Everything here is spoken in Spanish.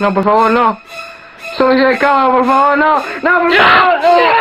No, por favor, no. Soy de cama, por favor, no. No, por favor.